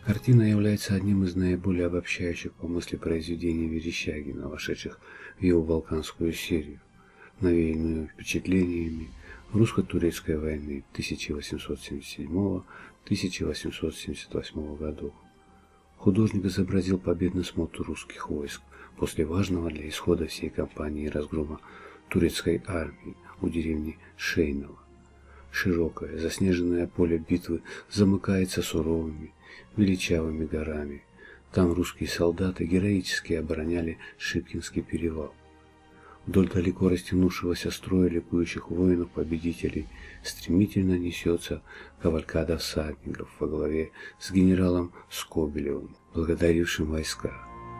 Картина является одним из наиболее обобщающих по мысли произведений Верещагина, вошедших в его балканскую серию, навеянную впечатлениями русско-турецкой войны 1877-1878 годов. Художник изобразил победный смотр русских войск после важного для исхода всей кампании разгрома турецкой армии у деревни Шейново. Широкое заснеженное поле битвы замыкается суровыми, величавыми горами. Там русские солдаты героически обороняли Шипкинский перевал. Вдоль далеко растянувшегося строя ликующих воинов-победителей стремительно несется кавалькада всадников во главе с генералом Скобелевым, благодарившим войска.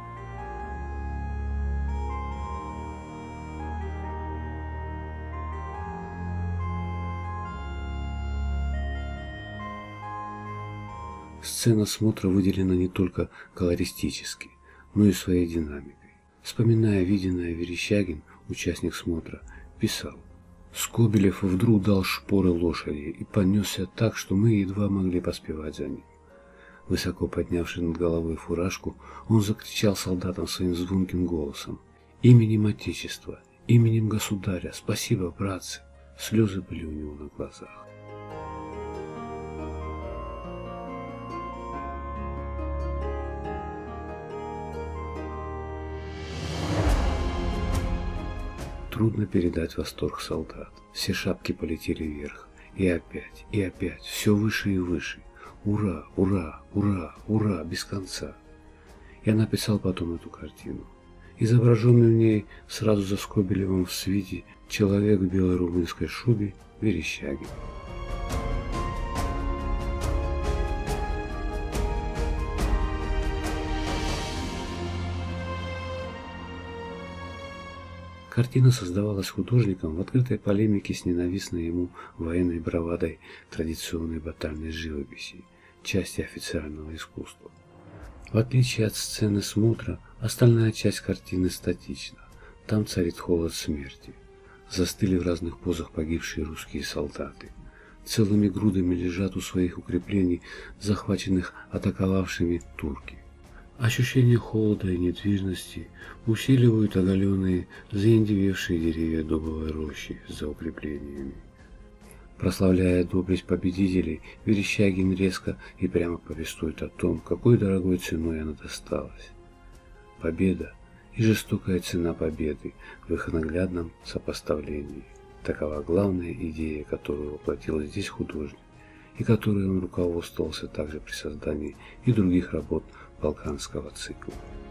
Сцена смотра выделена не только колористически, но и своей динамикой. Вспоминая виденное, Верещагин, участник смотра, писал: «Скобелев вдруг дал шпоры лошади и понесся так, что мы едва могли поспевать за ним. Высоко поднявший над головой фуражку, он закричал солдатам своим звонким голосом: „Именем Отечества, именем Государя, спасибо, братцы!“ Слезы были у него на глазах». Трудно передать восторг солдат. Все шапки полетели вверх. И опять, все выше и выше. Ура, ура, ура, ура, без конца. Я написал потом эту картину. Изображенный в ней сразу за Скобелевым в свите человек в белой румынской шубе — Верещагин. Картина создавалась художником в открытой полемике с ненавистной ему военной бравадой традиционной батальной живописи, части официального искусства. В отличие от сцены смотра, остальная часть картины статична. Там царит холод смерти. Застыли в разных позах погибшие русские солдаты. Целыми грудами лежат у своих укреплений, захваченных атаковавшими турки. Ощущение холода и недвижности усиливают оголенные, заиндевевшие деревья дубовой рощи за укреплениями. Прославляя доблесть победителей, Верещагин резко и прямо повествует о том, какой дорогой ценой она досталась. Победа и жестокая цена победы в их наглядном сопоставлении. Такова главная идея, которую воплотил здесь художник, и которой он руководствовался также при создании и других работ балканского цикла.